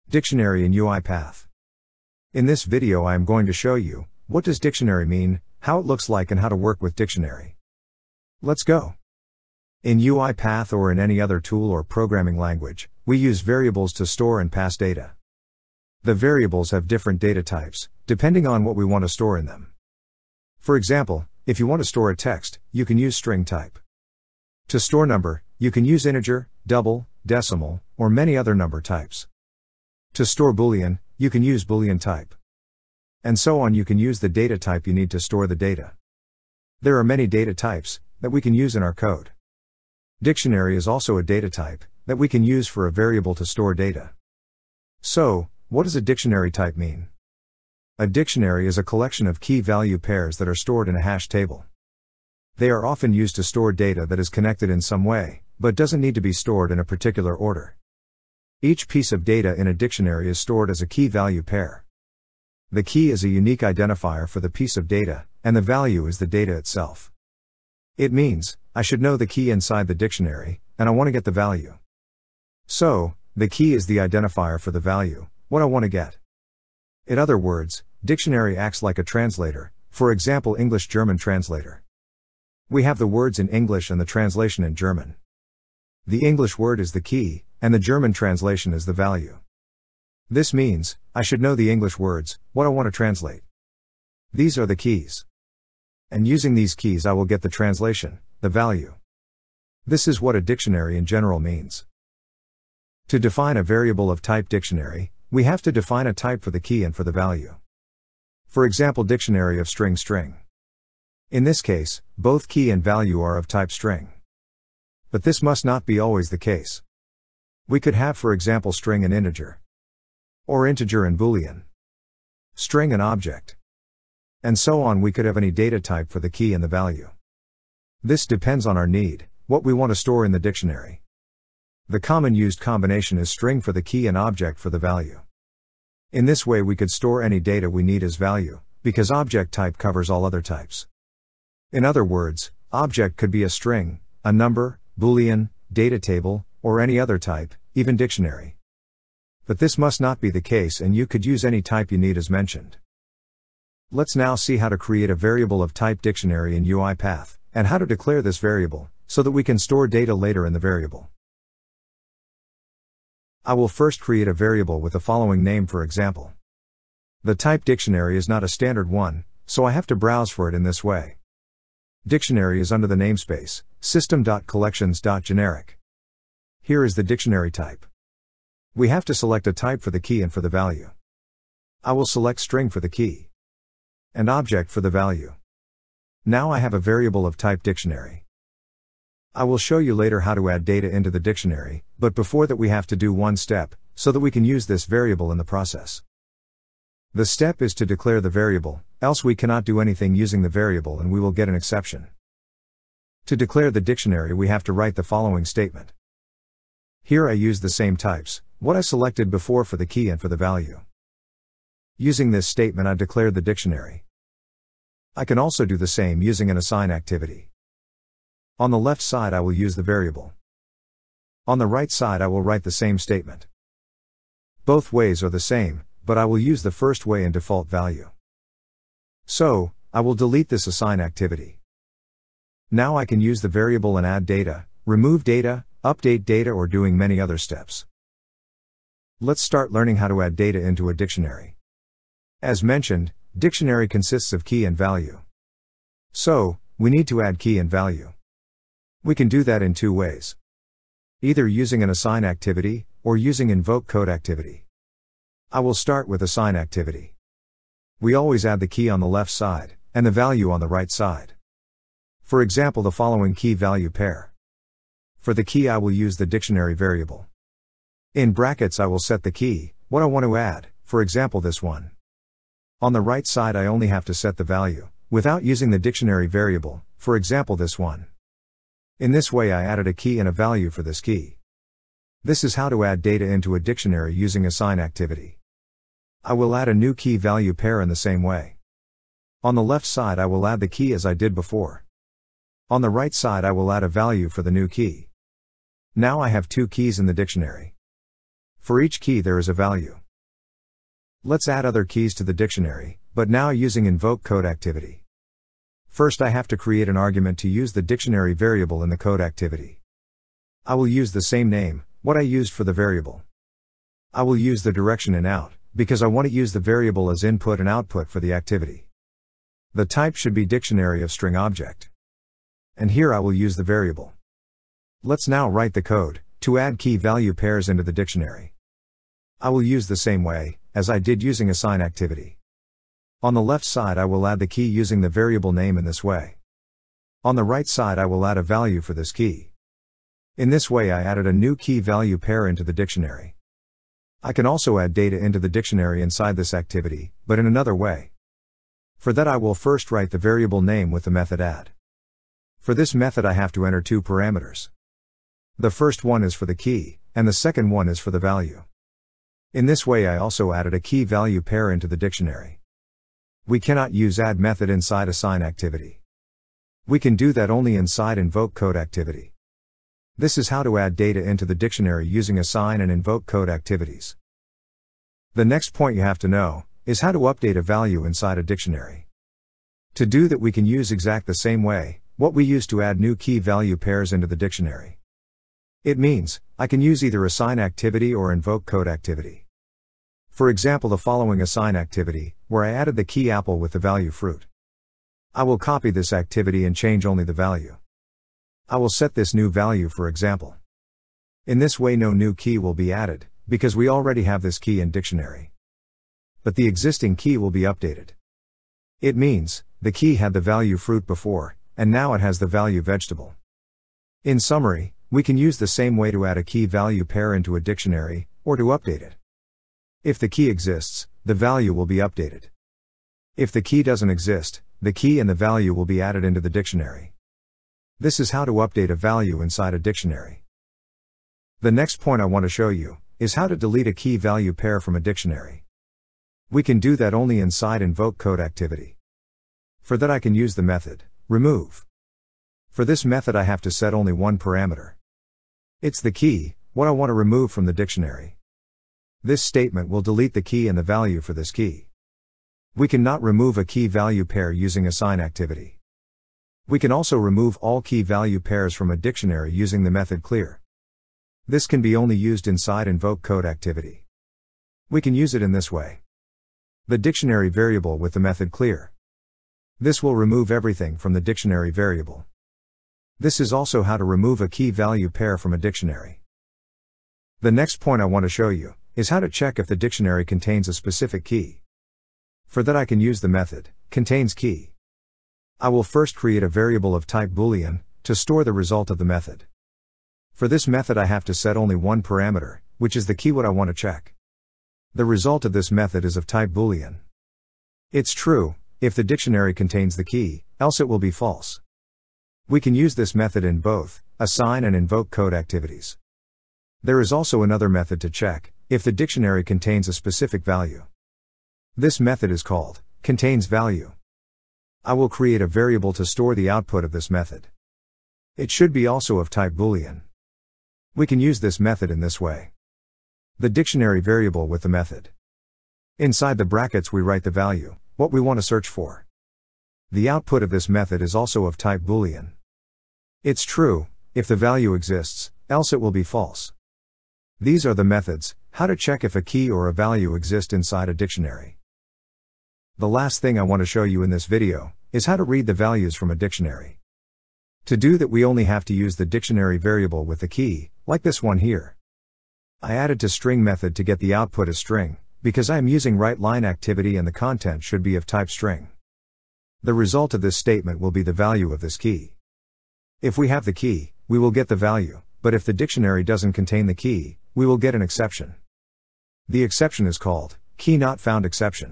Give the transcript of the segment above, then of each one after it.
Dictionary in UiPath. In this video I am going to show you, what does dictionary mean, how it looks like and how to work with dictionary. Let's go. In UiPath or in any other tool or programming language, we use variables to store and pass data. The variables have different data types, depending on what we want to store in them. For example, if you want to store a text, you can use string type. To store number, you can use integer, double, decimal, or many other number types. To store Boolean, you can use Boolean type. And so on. You can use the data type you need to store the data. There are many data types that we can use in our code. Dictionary is also a data type that we can use for a variable to store data. So, what does a dictionary type mean? A dictionary is a collection of key-value pairs that are stored in a hash table. They are often used to store data that is connected in some way, but doesn't need to be stored in a particular order. Each piece of data in a dictionary is stored as a key-value pair. The key is a unique identifier for the piece of data, and the value is the data itself. It means, I should know the key inside the dictionary, and I want to get the value. So, the key is the identifier for the value, what I want to get. In other words, dictionary acts like a translator, for example English-German translator. We have the words in English and the translation in German. The English word is the key, and the German translation is the value. This means, I should know the English words, what I want to translate. These are the keys. And using these keys I will get the translation, the value. This is what a dictionary in general means. To define a variable of type dictionary, we have to define a type for the key and for the value. For example, dictionary of string. In this case, both key and value are of type string. But this must not be always the case. We could have, for example, string and integer. Or integer and Boolean. String and object. And so on. We could have any data type for the key and the value. This depends on our need, what we want to store in the dictionary. The common used combination is string for the key and object for the value. In this way we could store any data we need as value, because object type covers all other types. In other words, object could be a string, a number, Boolean, data table, or any other type, even dictionary. But this must not be the case and you could use any type you need as mentioned. Let's now see how to create a variable of type dictionary in UiPath, and how to declare this variable, so that we can store data later in the variable. I will first create a variable with the following name, for example. The type dictionary is not a standard one, so I have to browse for it in this way. Dictionary is under the namespace, system.collections.generic. Here is the dictionary type. We have to select a type for the key and for the value. I will select string for the key. And object for the value. Now I have a variable of type dictionary. I will show you later how to add data into the dictionary, but before that we have to do one step, so that we can use this variable in the process. The step is to declare the variable, else we cannot do anything using the variable and we will get an exception. To declare the dictionary we have to write the following statement. Here I use the same types, what I selected before for the key and for the value. Using this statement I declared the dictionary. I can also do the same using an assign activity. On the left side I will use the variable. On the right side I will write the same statement. Both ways are the same, but I will use the first way in default value. So, I will delete this assign activity. Now I can use the variable and add data, remove data, update data or doing many other steps. Let's start learning how to add data into a dictionary. As mentioned, dictionary consists of key and value. So, we need to add key and value. We can do that in two ways. Either using an assign activity, or using invoke code activity. I will start with assign activity. We always add the key on the left side, and the value on the right side. For example, the following key-value pair. For the key I will use the dictionary variable. In brackets I will set the key, what I want to add, for example this one. On the right side I only have to set the value, without using the dictionary variable, for example this one. In this way I added a key and a value for this key. This is how to add data into a dictionary using assign activity. I will add a new key-value pair in the same way. On the left side I will add the key as I did before. On the right side I will add a value for the new key. Now I have two keys in the dictionary. For each key there is a value. Let's add other keys to the dictionary, but now using invoke code activity. First I have to create an argument to use the dictionary variable in the code activity. I will use the same name, what I used for the variable. I will use the direction in out, because I want to use the variable as input and output for the activity. The type should be dictionary of string object. And here I will use the variable. Let's now write the code to add key value pairs into the dictionary. I will use the same way as I did using assign activity. On the left side I will add the key using the variable name in this way. On the right side I will add a value for this key. In this way I added a new key value pair into the dictionary. I can also add data into the dictionary inside this activity, but in another way. For that I will first write the variable name with the method add. For this method I have to enter two parameters. The first one is for the key, and the second one is for the value. In this way I also added a key value pair into the dictionary. We cannot use add method inside assign activity. We can do that only inside invoke code activity. This is how to add data into the dictionary using assign and invoke code activities. The next point you have to know is how to update a value inside a dictionary. To do that we can use exact the same way what we use to add new key value pairs into the dictionary. It means I can use either assign activity or invoke code activity. For example, the following assign activity, where I added the key apple with the value fruit. I will copy this activity and change only the value. I will set this new value for example. In this way no new key will be added, because we already have this key in dictionary. But the existing key will be updated. It means the key had the value fruit before, and now it has the value vegetable. In summary, we can use the same way to add a key value pair into a dictionary, or to update it. If the key exists, the value will be updated. If the key doesn't exist, the key and the value will be added into the dictionary. This is how to update a value inside a dictionary. The next point I want to show you is how to delete a key value pair from a dictionary. We can do that only inside invoke code activity. For that I can use the method remove. For this method I have to set only one parameter. It's the key, what I want to remove from the dictionary. This statement will delete the key and the value for this key. We cannot remove a key value pair using assign activity. We can also remove all key value pairs from a dictionary using the method clear. This can be only used inside invoke code activity. We can use it in this way. The dictionary variable with the method clear. This will remove everything from the dictionary variable. This is also how to remove a key value pair from a dictionary. The next point I want to show you is how to check if the dictionary contains a specific key. For that I can use the method ContainsKey. I will first create a variable of type Boolean to store the result of the method. For this method I have to set only one parameter, which is the key what I want to check. The result of this method is of type Boolean. It's true if the dictionary contains the key, else it will be false. We can use this method in both assign and invoke code activities. There is also another method to check if the dictionary contains a specific value. This method is called ContainsValue. I will create a variable to store the output of this method. It should be also of type Boolean. We can use this method in this way. The dictionary variable with the method. Inside the brackets we write the value, what we want to search for. The output of this method is also of type Boolean. It's true if the value exists, else it will be false. These are the methods, how to check if a key or a value exist inside a dictionary. The last thing I want to show you in this video is how to read the values from a dictionary. To do that we only have to use the dictionary variable with the key, like this one here. I added to string method to get the output as string, because I am using write line activity and the content should be of type string. The result of this statement will be the value of this key. If we have the key, we will get the value, but if the dictionary doesn't contain the key, we will get an exception. The exception is called key not found exception.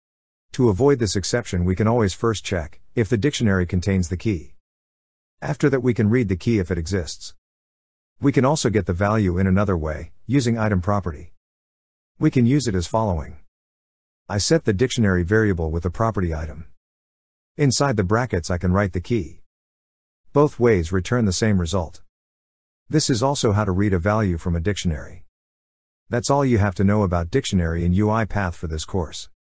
To avoid this exception we can always first check if the dictionary contains the key. After that we can read the key if it exists. We can also get the value in another way, using item property. We can use it as following. I set the dictionary variable with the property item. Inside the brackets I can write the key. Both ways return the same result. This is also how to read a value from a dictionary. That's all you have to know about dictionary in UiPath for this course.